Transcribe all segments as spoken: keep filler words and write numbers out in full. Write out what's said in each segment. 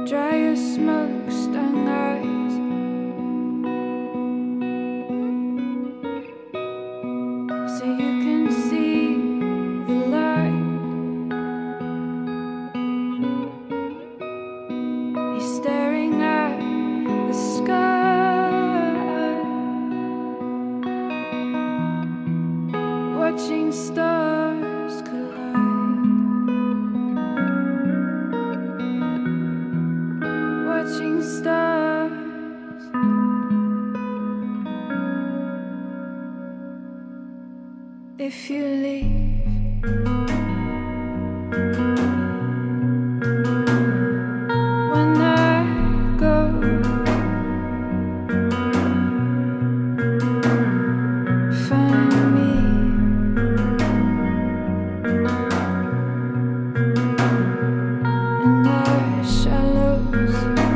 dry your smoke-stung eyes. So you can see the light. You're staring at the sky, watching stars collide, watching stars. If you leave, when I go, find me in the shallows.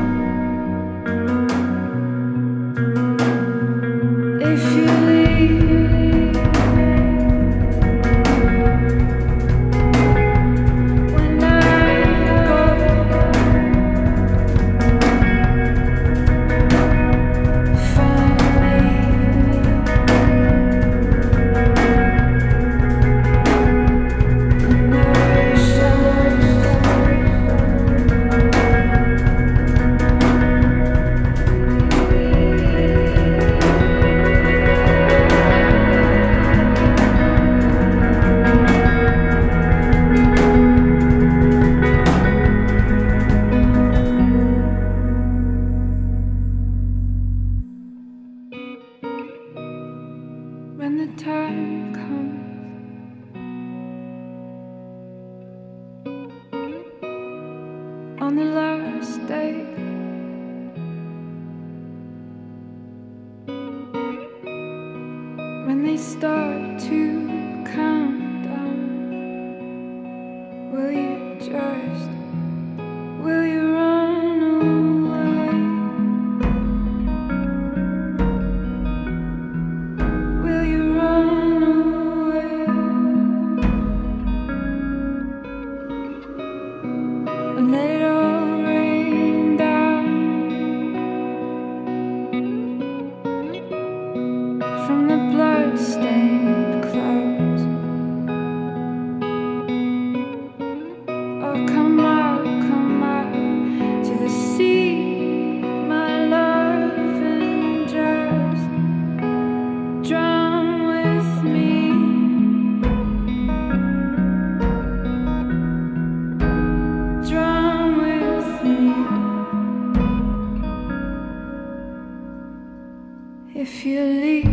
If you leave, when I go, find me in the shallows. When the time comes, on the last day, when they start to count down, will you just, will you run away? Will you run away? And let it all rain down from the blood-stained clouds. Oh, come out, come out to the sea, my love, and just drown with me. Drown with me. If you leave,